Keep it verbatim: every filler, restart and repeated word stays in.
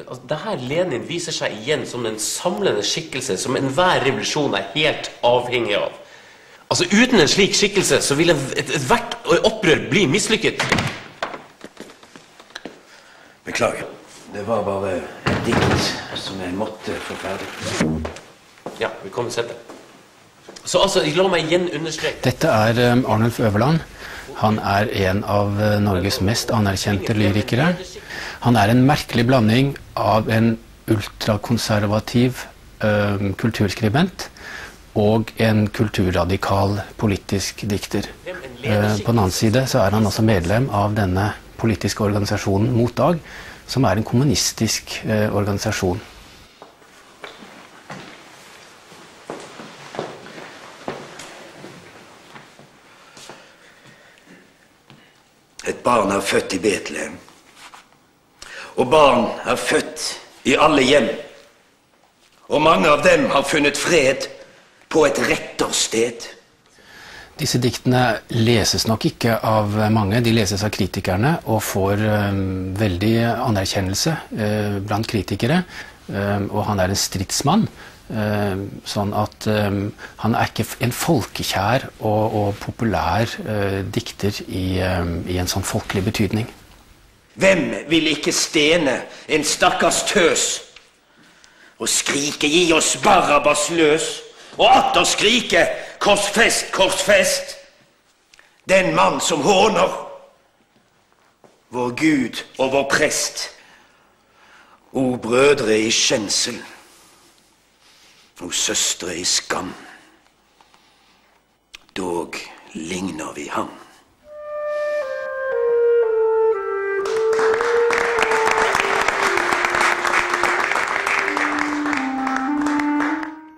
Altså, det her Lenin viser seg igjen som den samlende skikkelse som enhver revolusjon er helt avhengig av. Altså, uten en slik skikkelse så vil et, et, et hvert opprør bli mislykket. Beklager. Det var bare et dikt som jeg måtte få ferdig. Ja, velkommen til det. Så altså, la meg igjen understreke. Dette er um, Arnulf Øverland. Han er en av uh, Norges mest anerkjente lyrikere. Han er en merkelig blanding av en ultrakonservativ uh, kulturskribent og en kulturradikal politisk dikter. Uh, på den annen side så er han også medlem av denne politiske organisasjonen Mot Dag, som er en kommunistisk uh, organisasjon. Et barn er født i Betlehem. Og barn er født i alle hjem. Og mange av dem har funnet fred på et rettersted. Disse diktene leses nok ikke av mange. De leses av kritikerne og får um, veldig anerkjennelse uh, blant kritikere. Um, og han er en stridsmann. Uh, sånn at um, han er ikke en folkekjær og, og populær uh, dikter i, um, i en sånn folkelig betydning. Hvem vil ikke stene en stakkars tøs og skrike gi oss Barabbas løs og atter skrike korsfest, korsfest den mann som håner vår Gud og vår prest, o brødre i skjensel, o søstre i skam, dog ligner vi ham.